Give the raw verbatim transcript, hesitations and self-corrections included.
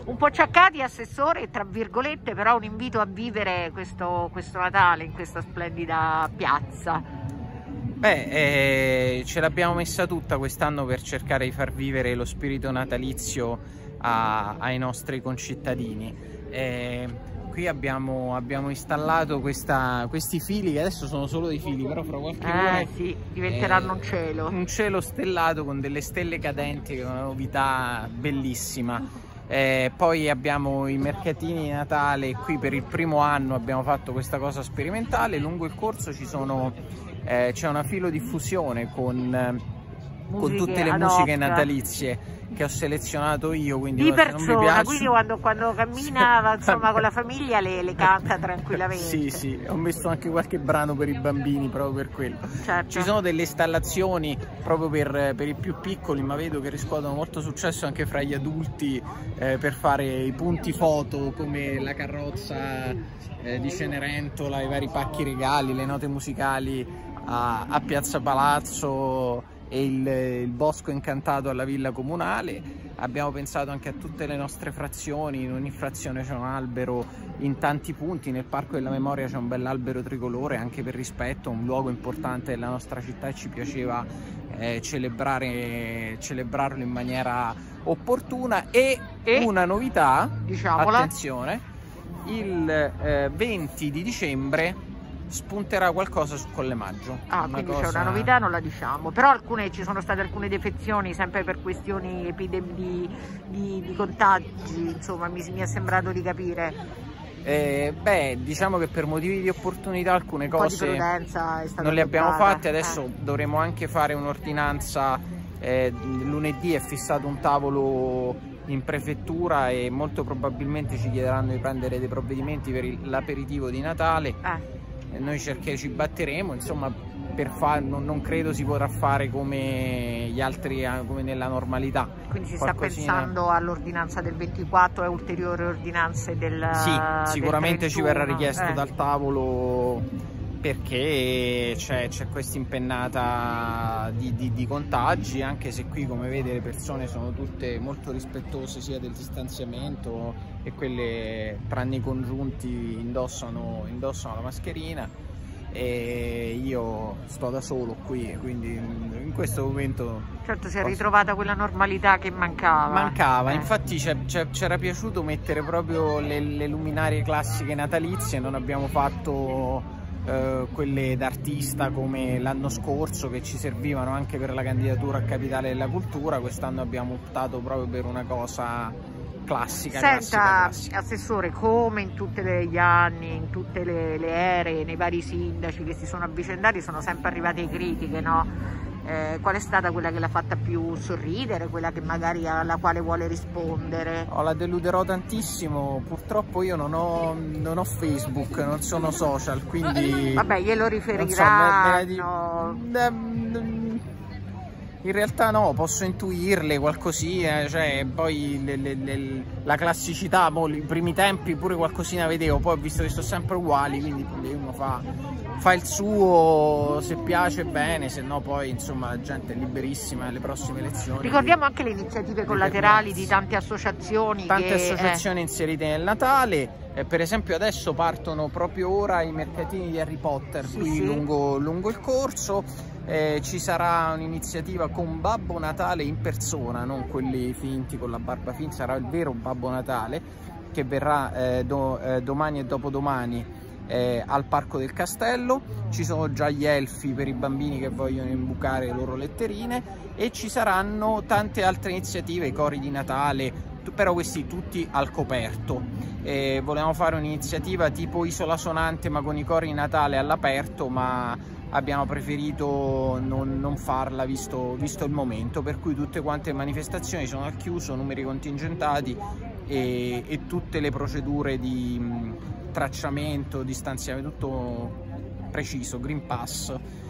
un po' ciaccati, assessore, tra virgolette, però un invito a vivere questo, questo Natale in questa splendida piazza. Beh, eh, ce l'abbiamo messa tutta quest'anno per cercare di far vivere lo spirito natalizio a, ai nostri concittadini. Eh, qui abbiamo, abbiamo installato questa, questi fili, che adesso sono solo dei fili, però fra qualche ora eh, sì, diventeranno eh, un cielo. Un cielo stellato con delle stelle cadenti, che è una novità bellissima. Eh, poi abbiamo i mercatini di Natale. Qui per il primo anno abbiamo fatto questa cosa sperimentale. Lungo il corso ci sono eh, c'è una filodiffusione con, con tutte le musiche natalizie che ho selezionato io, quindi di persona, non mi piace... quindi quando, quando cammina insomma con la famiglia le, le canta tranquillamente. Sì, sì, ho messo anche qualche brano per i bambini proprio per quello. Certo. Ci sono delle installazioni proprio per, per i più piccoli, ma vedo che riscuotono molto successo anche fra gli adulti, eh, per fare i punti foto, come la carrozza eh, di Cenerentola, i vari pacchi regali, le note musicali a, a Piazza Palazzo e il, il bosco incantato alla villa comunale. Abbiamo pensato anche a tutte le nostre frazioni. In ogni frazione c'è un albero in tanti punti. Nel Parco della Memoria c'è un bell'albero tricolore, anche per rispetto, un luogo importante della nostra città, e ci piaceva eh, celebrare, celebrarlo in maniera opportuna. E, e una novità, diciamola, attenzione, il eh, venti di dicembre spunterà qualcosa su Colle Maggio. Ah, quindi c'è una novità, non la diciamo, però alcune, ci sono state alcune defezioni sempre per questioni epidemiche di, di, di contagi, insomma mi, mi è sembrato di capire. Eh, beh, diciamo che per motivi di opportunità alcune cose è stata non le abbiamo toccata. fatte. Adesso eh. dovremo anche fare un'ordinanza. Eh, lunedì è fissato un tavolo in prefettura e molto probabilmente ci chiederanno di prendere dei provvedimenti per l'aperitivo di Natale. Eh. Noi cercheremo, ci batteremo, insomma, per far, non, non credo si potrà fare come gli altri, come nella normalità. Quindi si Qualcosina... sta pensando all'ordinanza del ventiquattro e ulteriori ordinanze del Sì, sicuramente del ci verrà richiesto eh. dal tavolo, perché c'è questa impennata di, di, di contagi, anche se qui, come vede, le persone sono tutte molto rispettose sia del distanziamento, e quelle, tranne i congiunti, indossano, indossano la mascherina. E io sto da solo qui, quindi in questo momento... Certo, si è posso... ritrovata quella normalità che mancava. Mancava, eh. infatti c'era piaciuto mettere proprio le, le luminarie classiche natalizie. Non abbiamo fatto... Uh, quelle d'artista come l'anno scorso, che ci servivano anche per la candidatura a Capitale della Cultura. Quest'anno abbiamo optato proprio per una cosa classica. Senta, classica, classica. Assessore, come in tutti gli anni, in tutte le, le ere, nei vari sindaci che si sono avvicendati, sono sempre arrivate critiche, no? Eh, qual è stata quella che l'ha fatta più sorridere, quella che magari alla quale vuole rispondere? Oh, la deluderò tantissimo, purtroppo io non ho, non ho Facebook, non sono social, quindi... Vabbè, glielo riferiranno. So, me, me, in realtà no, posso intuirle qualcosina, cioè poi le, le, le, la classicità, boh, i primi tempi pure qualcosina vedevo, poi ho visto che sono sempre uguali, quindi uno fa... fa il suo, se piace bene, se no poi insomma la gente è liberissima alle prossime elezioni. Ricordiamo anche le iniziative collaterali di tante associazioni. Tante che, associazioni eh. inserite nel Natale. Eh, per esempio adesso partono proprio ora i mercatini di Harry Potter, sì, qui sì. Lungo, lungo il corso. Eh, ci sarà un'iniziativa con Babbo Natale in persona, non quelli finti con la barba finta, sarà il vero Babbo Natale, che verrà eh, do, eh, domani e dopodomani Eh, al Parco del Castello. Ci sono già gli elfi per i bambini che vogliono imbucare le loro letterine, e ci saranno tante altre iniziative, i cori di Natale, però questi tutti al coperto. Eh, volevamo fare un'iniziativa tipo Isola Sonante ma con i cori di Natale all'aperto, ma abbiamo preferito non, non farla visto, visto il momento, per cui tutte quante le manifestazioni sono al chiuso, numeri contingentati, e, e tutte le procedure di tracciamento, distanziamento, tutto preciso, Green Pass,